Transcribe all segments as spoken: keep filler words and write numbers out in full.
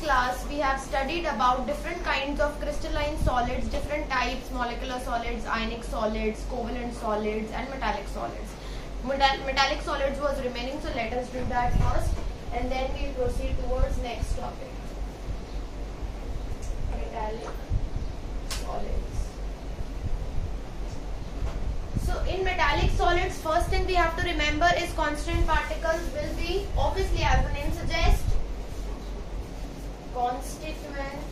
class we have studied about different kinds of crystalline solids, different types, molecular solids, ionic solids, covalent solids and metallic solids. Metallic solids was remaining, so let us do that first and then we will proceed towards next topic. Metallic solids. So in metallic solids, first thing we have to remember is constant particles will be, obviously as the name suggests, constituent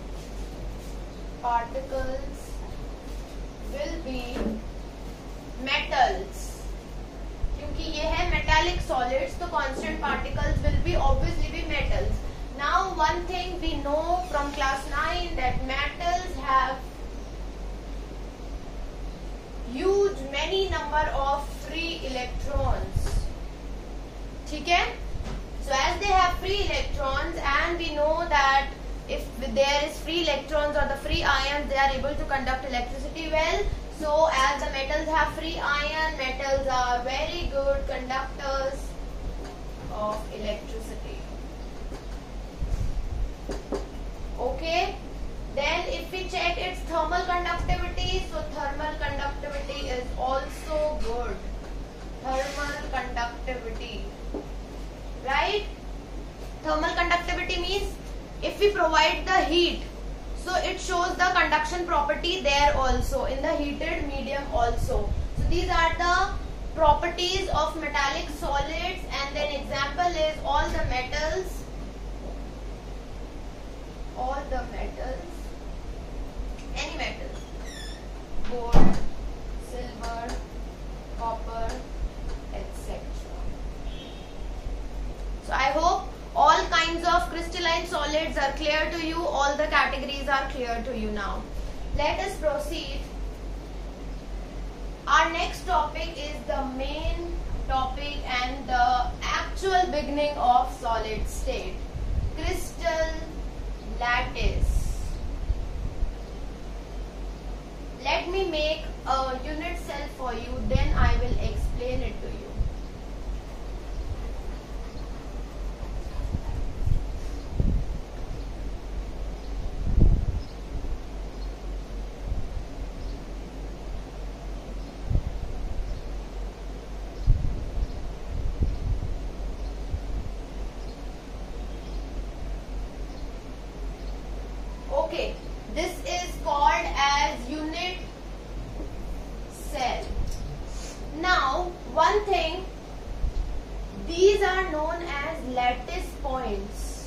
particles will be metals. क्योंकि ये है metallic solids, तो constant particles will be obviously be metals. Now one thing we know from class nine that metals have huge many number of free electrons. ठीक है? So as they have free electrons and we know that if there is free electrons or the free ions, they are able to conduct electricity well. So as the metals have free ion, metals are very good conductors of electricity. Okay. Then if we check its thermal conductivity, so thermal conductivity is also good. Thermal conductivity. Right? Thermal conductivity means if we provide the heat, so it shows the conduction property there also in the heated medium also. So these are the properties of metallic solids, and then example is all the metals, all the metals, any metals, gold, silver, copper, et cetera. So I hope all kinds of crystalline solids are clear to you, all the categories are clear to you now. Let us proceed. Our next topic is the main topic and the actual beginning of solid state. Crystal lattice. Let me make a unit cell for you, then I will explain it to you. Okay, this is called as unit cell. Now, one thing, these are known as lattice points.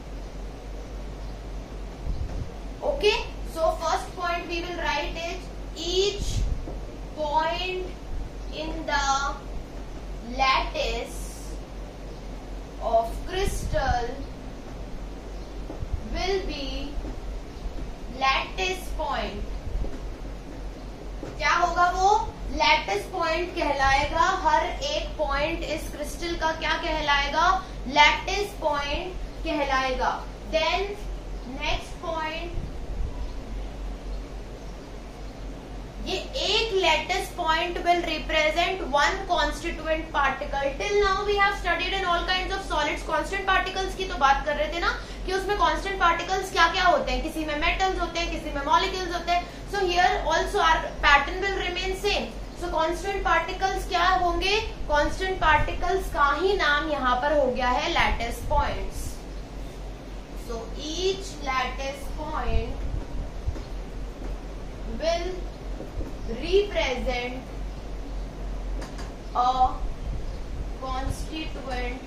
Okay, so first point we will write it, each point in the lattice of crystal will be lattice point. क्या होगा वो? Lattice point कहलाएगा. हर एक point इस crystal का क्या कहलाएगा? Lattice point कहलाएगा. देन नेक्स्ट पॉइंट, ये एक lattice point will represent one constituent particle. Till now we have studied in all kinds of solids. Constant particles की तो बात कर रहे थे ना कि उसमें कांस्टेंट पार्टिकल्स क्या क्या होते हैं. किसी में मेटल्स होते हैं, किसी में मॉलिक्यूल्स होते हैं. So here also our pattern will remain same. सो कांस्टेंट पार्टिकल्स क्या होंगे? कांस्टेंट पार्टिकल्स का ही नाम यहाँ पर हो गया है lattice points. So each lattice point will represent a constituent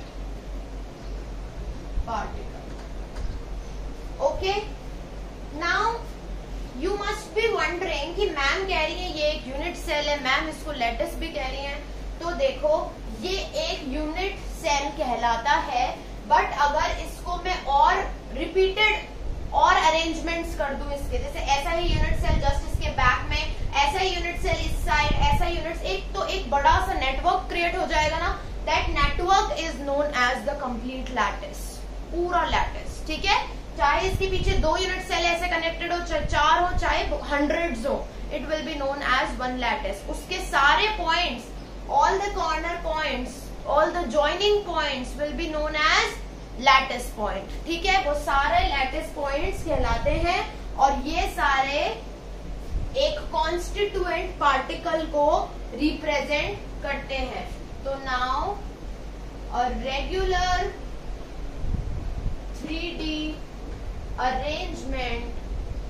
particle. Okay, now you must be wondering कि मैम कह रही है ये एक यूनिट सेल है, मैम इसको लैटिस भी कह रही है. तो देखो ये एक यूनिट सेल कहलाता है, बट अगर इसको मैं और रिपीटेड और अरेंजमेंट्स कर दूं इसके, जैसे ऐसा ही यूनिट सेल जस्ट इसके बैक में, ऐसा ही यूनिट सेल इस साइड, ऐसा यूनिट, एक तो एक बड़ा सा नेटवर्क क्रिएट हो जाएगा ना. That network is known as the complete lattice. पूरा लैटिस. ठीक है, चाहे इसके पीछे दो यूनिट सेल ऐसे कनेक्टेड हो, चाहे चार हो, चाहे हंड्रेड्स हो, it will be known as one lattice. उसके सारे points, all the corner points, all the joining points will be known as lattice point, ठीक है, वो सारे लैटिस पॉइंट्स कहलाते हैं और ये सारे एक कॉन्स्टिट्यूएंट पार्टिकल को रिप्रेजेंट करते हैं। तो now a regular three D arrangement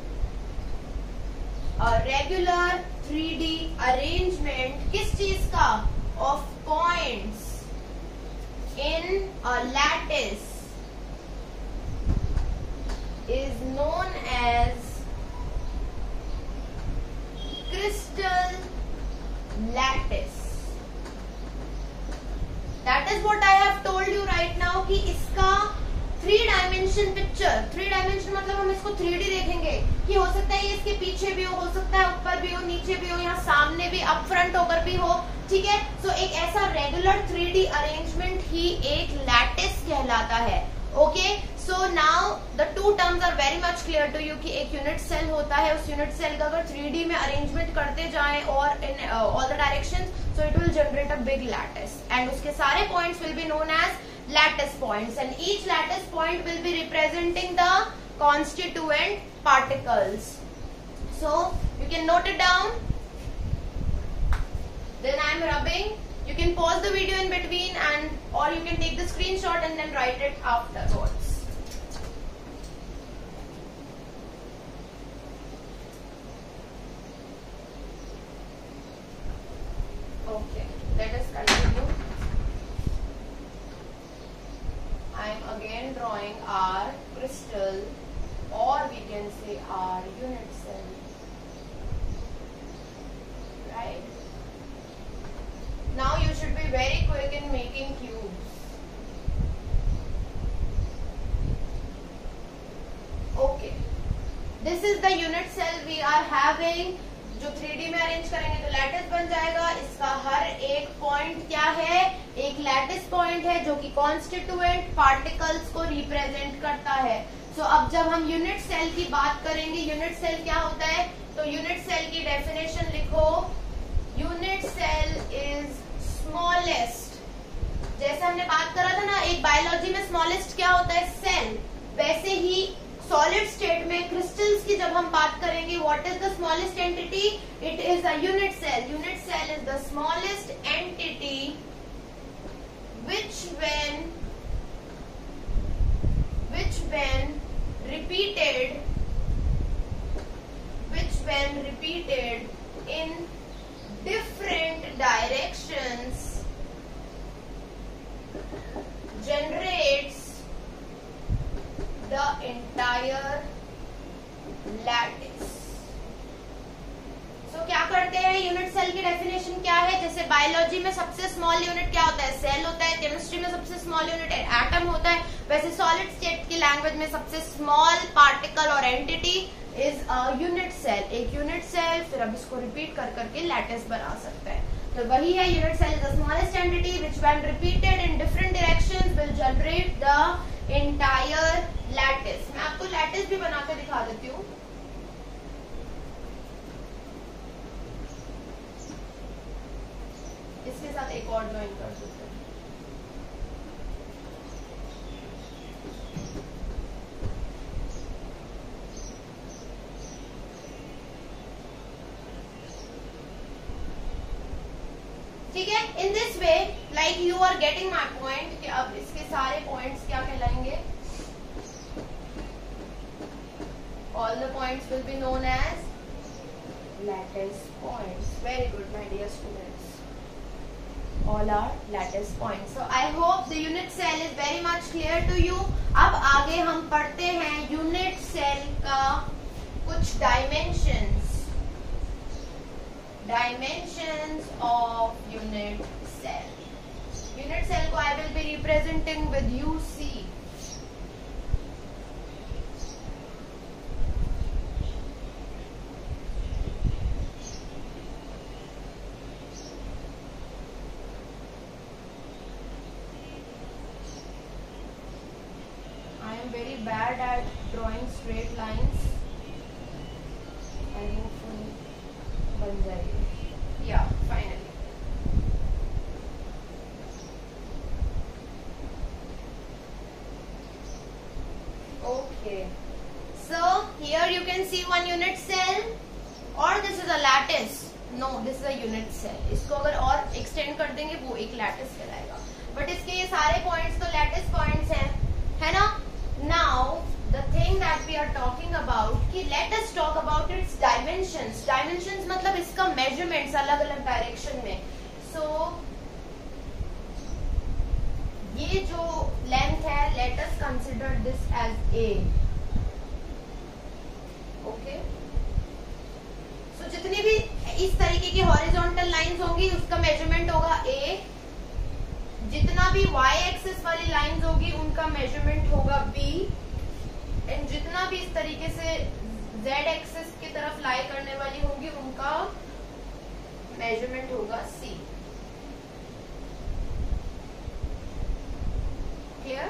a regular three D arrangement किस चीज का, of points in a lattice is known as crystal lattice. That is what I have told you right now कि इसका three dimension picture, three dimension मतलब हम इसको three D देखेंगे कि हो सकता है ये इसके पीछे भी हो, हो सकता है ऊपर भी हो, नीचे भी हो, यहाँ सामने भी, अप फ्रंट होकर भी हो, ठीक है। सो so, एक ऐसा रेगुलर थ्री डी अरेंजमेंट ही एक लैटिस कहलाता है। Okay, so now the two terms are very much clear to you कि एक यूनिट सेल होता है, उस यूनिट सेल का अगर थ्री डी में अरेंजमेंट करते जाएं और in all the directions, so it will generate a big lattice and उसके सारे points will be known as lattice points and each lattice point will be representing the constituent particles. So you can note it down. Then I am rubbing. You can pause the video in between and or you can take the screenshot and then write it afterwards. Okay, let us continue. I am again drawing our crystal or we can say our unit cell, right? Now you should be very quick in making cubes. Okay, this is the unit cell we are having. जो three D में arrange करेंगे तो lattice बन जाएगा। इसका हर एक point क्या है, एक लैटिस पॉइंट है जो कि कॉन्स्टिट्यूएंट पार्टिकल्स को रिप्रेजेंट करता है। सो so, अब जब हम यूनिट सेल की बात करेंगे, यूनिट सेल क्या होता है, तो यूनिट सेल की डेफिनेशन लिखो, यूनिट सेल इज स्मॉलेस्ट। जैसे हमने बात करा था ना, एक बायोलॉजी में स्मॉलेस्ट क्या होता है, सेल, वैसे ही सॉलिड स्टेट में क्रिस्टल्स की जब हम बात करेंगे, what is the smallest entity, it is a unit cell. Unit cell is the smallest entity which when which when repeated which when repeated in different directions generates the entire lattice. So, क्या करते हैं, unit cell की definition क्या है, जैसे biology में सबसे small unit क्या होता है, सेल होता है, केमिस्ट्री में सबसे स्मॉल यूनिट एटम होता है, वैसे सॉलिड स्टेट की लैंग्वेज में सबसे स्मॉल पार्टिकल और entity is a unit cell. एक यूनिट सेल फिर अब इसको रिपीट कर करके लैटिस बना सकते हैं, तो वही है unit cell is the smallest entity which when repeated in different directions will generate the entire lattice. मैं आपको लैटिस भी बनाकर दिखा देती हूँ। इसके साथ एक और ज्वाइन कर सकते हैं। ठीक है, in this way like you are getting my point कि अब इसके सारे पॉइंट्स क्या कहलाएंगे, all the points will be known as lattice points. Very good my dear students, all are lattice points. So I hope the unit cell is very much clear to you. अब आगे हम पढ़ते हैं unit cell का कुछ dimensions. Dimensions of unit cell. Unit cell को I will be representing with U C. Very bad at drawing straight lines. I hopefully बन जाएगी। Yeah, finally. Okay. So here you can see one unit cell, or this is a lattice. No, this is a unit cell. इसको अगर और extend कर देंगे वो एक lattice कहलाएगा. But इसके ये सारे points तो lattice points हैं, है ना? Now the thing that we are talking about कि let us talk about its dimensions. Dimensions मतलब इसका measurements अलग अलग direction में. So ये जो लेंथ है, let us consider this as A. Okay, so जितनी भी इस तरीके की हॉरिजॉन्टल लाइंस होंगी उसका मेजरमेंट होगा A. जितना भी y एक्सिस वाली लाइंस होगी उनका मेजरमेंट होगा B. एंड जितना भी इस तरीके से z एक्सिस की तरफ लाई करने वाली होंगी उनका मेजरमेंट होगा C. Clear?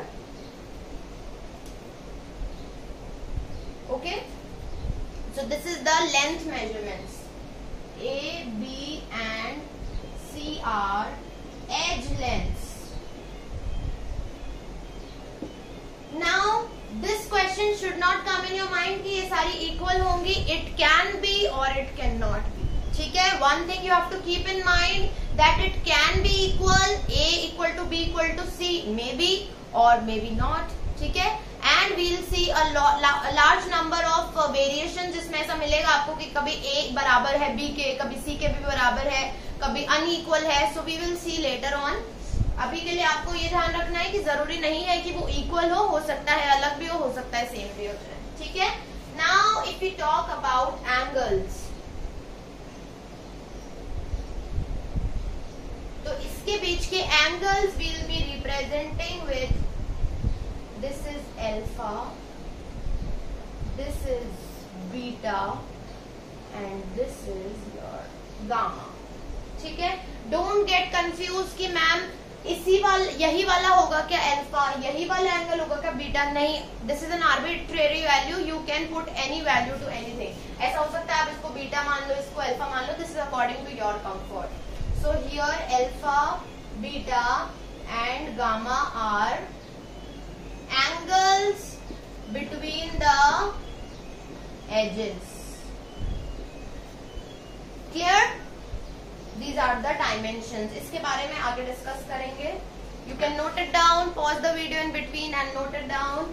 Okay. So this is the length measurements. A, B and C are edge lengths. Now this question should not come in your mind कि ये सारी equal होंगी. It can be or it cannot be. ठीक है? One thing you have to keep in mind that it can be equal. A equal to B equal to C, maybe or maybe not. ठीक है? And we'll see a, a large number of uh, variations जिसमें ऐसा मिलेगा आपको कि कभी A बराबर है B के, कभी C के भी बराबर है, कभी unequal है. So we will see later on. अभी के लिए आपको ये ध्यान रखना है कि जरूरी नहीं है कि वो equal हो हो सकता है अलग भी हो हो सकता है सेम भी हो जाए. ठीक है? Now if we talk about angles, तो इसके बीच के angles we'll be representing with this is alpha, this is beta and this is your gamma. ठीक है? Don't get confused कि मैम इसी वाला यही वाला होगा क्या अल्फा, यही वाला एंगल होगा क्या बीटा. नहीं, this is an arbitrary value. You can put any value to anything. ऐसा हो सकता है आप इसको बीटा मान लो, इसको अल्फा मान लो. This is according to your comfort. So here alpha, beta and gamma are angles between the edges. Clear? These are the dimensions. इसके बारे में आगे डिस्कस करेंगे. You can note it down, pause the video in between and note it down.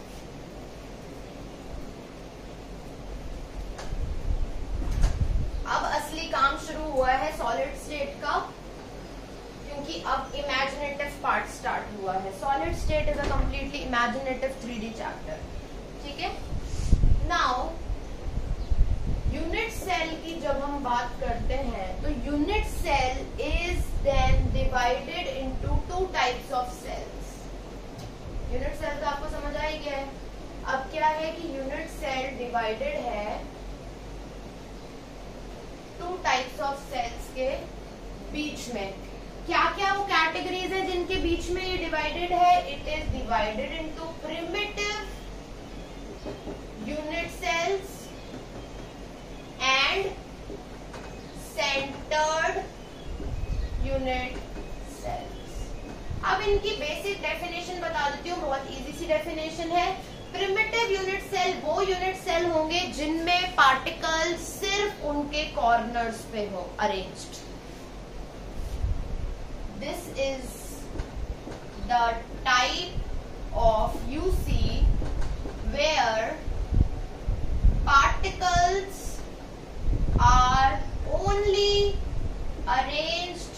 अब असली काम शुरू हुआ है सॉलिड स्टेट का, क्योंकि अब इमेजिनेटिव पार्ट स्टार्ट हुआ है. Solid state is a completely imaginative three D chapter. ठीक है? नाउ यूनिट सेल की जब हम बात करते हैं तो unit cell is then divided into two types of cells. Unit cell तो आपको समझ आ ही गया है. अब क्या है कि यूनिट सेल डिवाइडेड है टू टाइप्स ऑफ सेल्स के बीच में. क्या क्या वो कैटेगरीज है जिनके बीच में ये डिवाइडेड है? It is divided into primitive unit cells and centred unit cells. अब इनकी बेसिक डेफिनेशन बता देती हूँ. बहुत इजी सी डेफिनेशन है. प्रिमिटिव यूनिट सेल वो यूनिट सेल होंगे जिनमें पार्टिकल सिर्फ उनके कॉर्नर्स पे हो arranged. This is the type of you see where particles are only arranged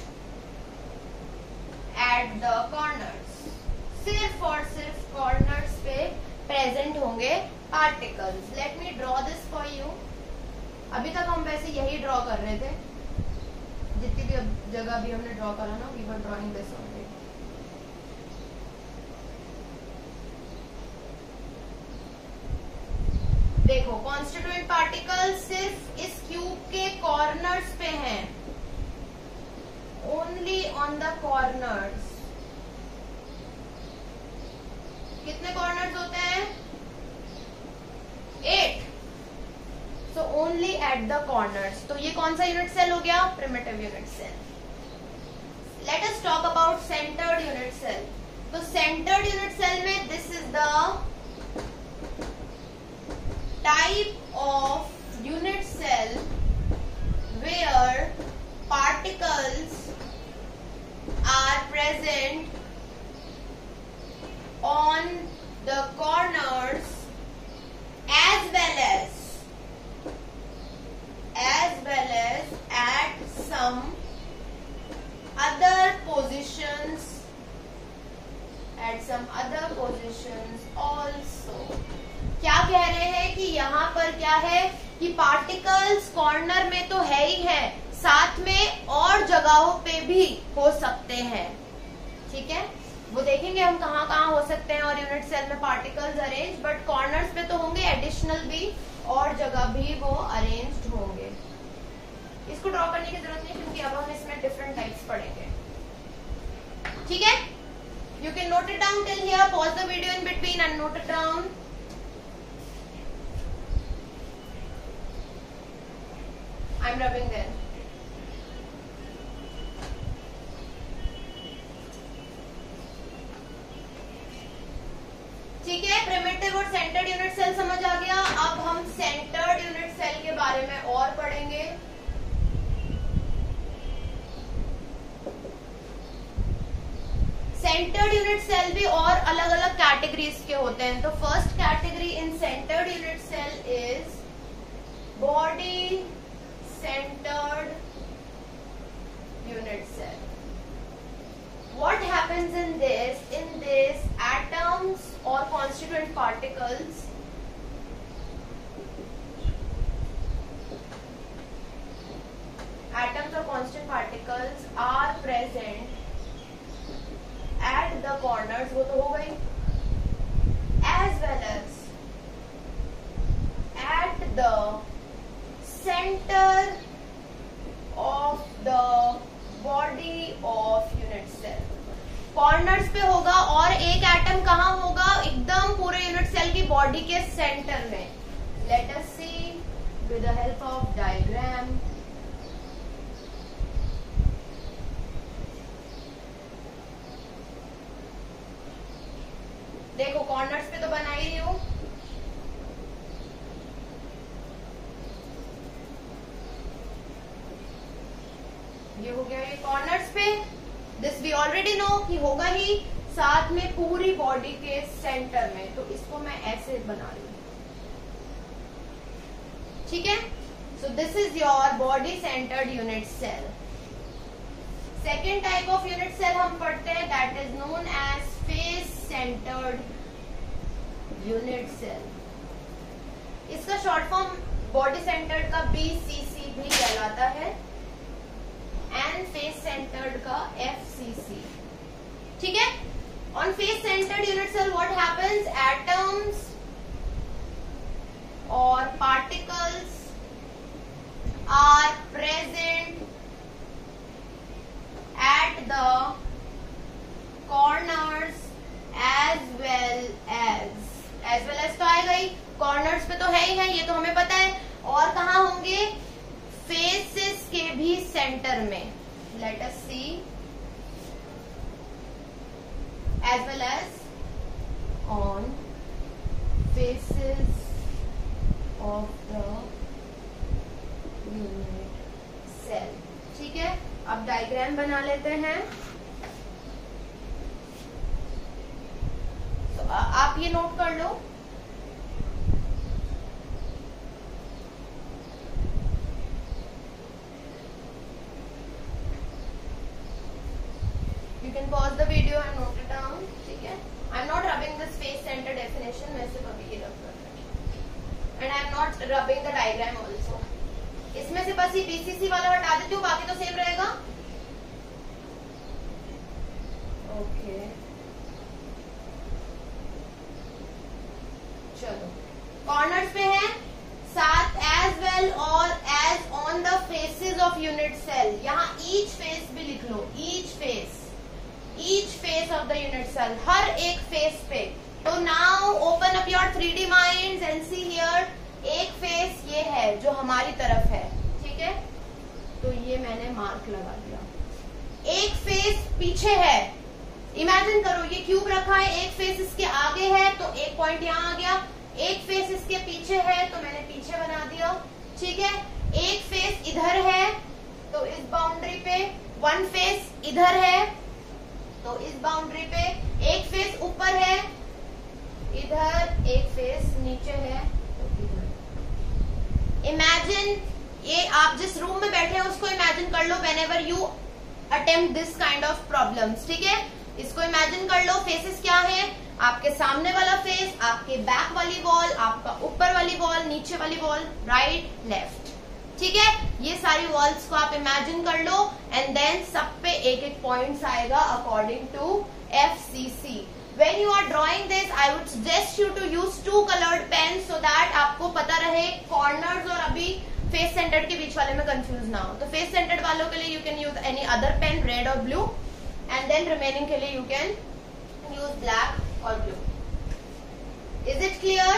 at the corners. सिर्फ और सिर्फ corners पे present होंगे particles. Let me draw this for you. अभी तक हम वैसे यही draw कर रहे थे. जितनी भी जगह भी हमने draw करा ना, we were drawing this only. देखो कॉन्स्टिट्यूएंट पार्टिकल सिर्फ इस क्यूब के कॉर्नर्स पे हैं. Only on the corners. कितने कॉर्नर्स होते हैं? Eight. So only at the corners. तो ये कौन सा यूनिट सेल हो गया? Primitive unit cell. Let us talk about centred unit cell. तो सेंटर्ड यूनिट सेल में this is the type of unit cell where particles are present on the corners as well as as well as at some other positions at some other positions also. क्या कह रहे हैं कि यहाँ पर क्या है कि पार्टिकल्स कॉर्नर में तो है ही है, साथ में और जगहों पे भी हो सकते हैं. ठीक है, वो देखेंगे हम कहाँ कहाँ हो सकते हैं और यूनिट सेल में पार्टिकल्स अरेंज, बट कॉर्नर्स पे तो होंगे, एडिशनल भी और जगह भी वो अरेंज्ड होंगे. इसको ड्रॉ करने की जरूरत नहीं क्योंकि अब हम इसमें डिफरेंट टाइप्स पढ़ेंगे. ठीक है, you can note it down till here, pause the video in between and note it down. I am rubbing there. ठीक है, प्रिमिटिव और सेंटर्ड यूनिट सेल समझ आ गया. अब हम सेंटर्ड यूनिट सेल के बारे में और पढ़ेंगे. सेंटर्ड यूनिट सेल भी और अलग अलग कैटेगरीज के होते हैं. तो first category in centred unit cell is body centred unit cell. What happens in this? In this, atoms or constituent particles atoms or constituent particles are present at the corners, वो तो हो गई, as well as at the center of the body of unit cell. Corners पे होगा और एक atom कहाँ होगा? एकदम पूरे यूनिट सेल की बॉडी के सेंटर में. Let us see with the help of diagram. देखो कॉर्नर्स पे तो बना ही रही हूं. ये हो गया ये कॉर्नर्स पे. दिस वी ऑलरेडी नो कि होगा ही, साथ में पूरी बॉडी के सेंटर में. तो इसको मैं ऐसे बना रही हूं. ठीक है, so this is your body centred unit cell. Second type of unit cell हम पढ़ते हैं, that is known as face centred unit cell. इसका शॉर्ट फॉर्म बॉडी सेंटर्ड का बीसीसी भी कहलाता है एंड फेस सेंटर्ड का एफसीसी. ठीक है, on face centred unit cell what happens? Atoms और particles are present at the corners as well as as well as तो आएगा ही, कॉर्नर्स पे तो है ही है, ये तो हमें पता है. और कहाँ होंगे? फेसेस के भी सेंटर में. Let us see as well as on faces of the unit cell. ठीक है, अब डायग्राम बना लेते हैं. तो आप ये नोट कर लो. You can pause the video and note it down. ठीक है, I'm not rubbing this face center definition. मैं सिर्फ अभी ये रब कर रही हूँ. And I'm not rubbing the diagram also. इसमें से बस ये बीसीसी वाला हटा देती हूँ, बाकी तो सेम रहेगा. ओके, चलो कॉर्नर्स पे है, साथ एज वेल और as on the faces of unit cell. यहाँ ईच फेस भी लिख लो, each face, each face of the unit cell, हर एक फेस पे. तो now open up your three D minds and see here. एक फेस ये है जो हमारी तरफ है. ठीक है, तो ये मैंने मार्क लगा दिया. एक फेस पीछे है. इमेजिन करो ये क्यूब रखा है, एक फेस इसके आगे है, तो एक पॉइंट यहाँ आ गया. एक फेस इसके पीछे है तो मैंने पीछे बना दिया, ठीक है। एक फेस इधर है तो इस बाउंड्री पे, वन फेस इधर है तो इस बाउंड्री पे, एक फेस ऊपर है इधर, एक फेस नीचे है तो इधर। इमेजिन, ये आप जिस रूम में बैठे हैं उसको इमेजिन कर लो whenever you attempt this kind of problems, ठीक है। इसको इमेजिन कर लो, फेसेस क्या है, आपके सामने वाला फेस, आपके बैक वाली वॉल, आपका ऊपर वाली वॉल, नीचे वाली वॉल, राइट लेफ्ट, ठीक है। ये सारी वॉल्स को आप इमेजिन कर लो एंड देन सब पे एक एक पॉइंट्स आएगा according to F C C. When you are drawing this, I would suggest you to use two colored pens so that आपको पता रहे corners और अभी फेस सेंटर्ड के बीच वाले में कंफ्यूज ना हो। तो फेस सेंटर्ड वालों के लिए you can use any other pen, red और ब्लू, एंड देन रिमेनिंग के लिए यू कैन यूज ब्लैक और blue. Is it clear?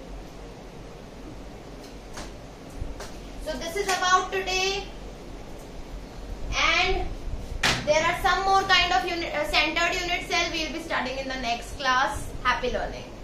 So this is about today, and there are some more kind of unit, uh, centered unit cell we will be studying in the next class. Happy learning.